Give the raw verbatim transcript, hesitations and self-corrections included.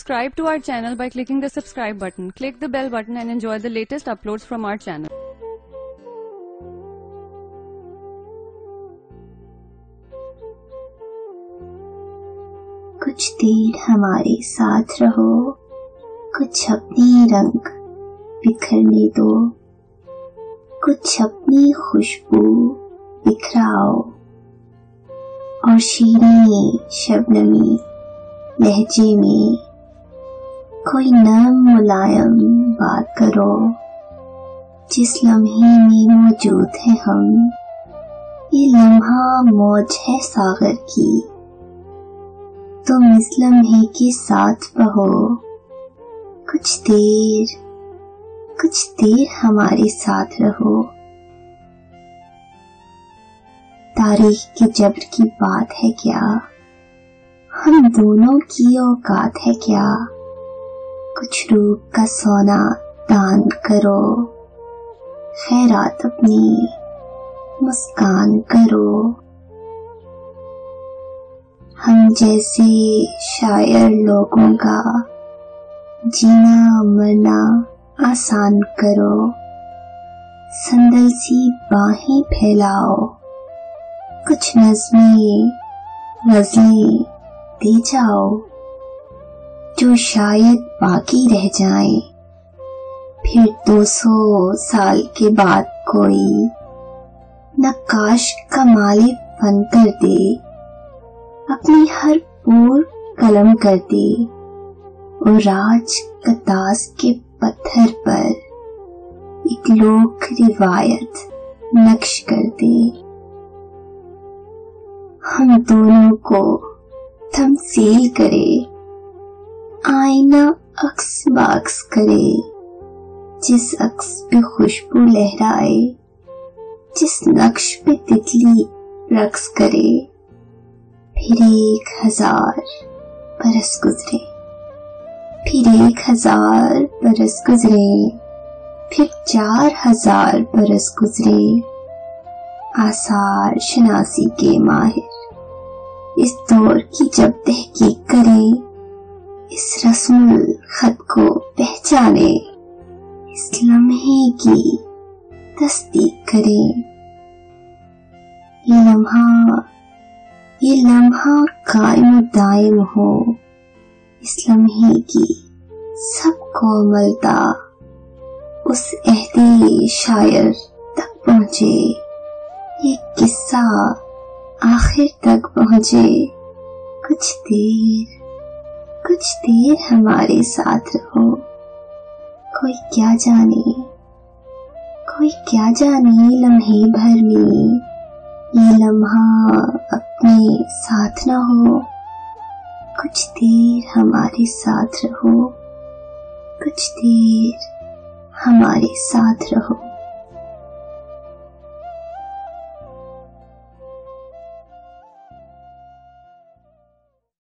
Subscribe to our channel by clicking the subscribe button. Click the bell button and enjoy the latest uploads from our channel. कुछ देर हमारे साथ रहो, कुछ अपने रंग बिखरने दो, कुछ अपनी खुशबू बिखराओ और शीरीनी शबनमी लहजे में कोई नरम मुलायम बात करो। जिस लम्हे में मौजूद है हम, ये लम्हा मौज है सागर की, तुम इस लम्हे के साथ बहो। कुछ देर कुछ देर हमारे साथ रहो। तारीख के जबर की बात है क्या, हम दोनों की औकात है क्या। कुछ रूप का सोना दान करो, खैरात अपनी मुस्कान करो। हम जैसे शायर लोगों का जीना मरना आसान करो। संदल सी बाहें फैलाओ, कुछ नज़्में गज़लें दे जाओ जो शायद बाकी रह जाएं। फिर दो सौ साल के बाद कोई नक्काश कमाले फन कर दे, अपनी हर पूर कलम कर दे और राज कतास के पत्थर पर एक लोक रिवायत नक्श कर दे। हम दोनों को तमसील करे, आईना अक्स बाक्स करे, जिस अक्स पे खुशबू लहराए, जिस नक्श पे तितली रक्स करे। फिर एक हजार बरस गुजरे, फिर एक हजार बरस गुजरे, फिर चार हजार बरस गुजरे। आसार शनासी के माहिर इस दौर की जब तहकीक करें, इस रस्मुल खत को पहचाने, इस लम्हे की तस्दीक करें। ये लम्हा ये लम्हा कायम दायम हो, इस लम्हे की सब कोमलता उस अहदे शायर तक पहुँचे, ये किस्सा आखिर तक पहुँचे। कुछ देर कुछ देर हमारे साथ रहो। कोई क्या जाने कोई क्या जाने लम्हे भर में ये लम्हा अपने साथ न हो। कुछ देर हमारे साथ रहो, कुछ देर हमारे साथ रहो।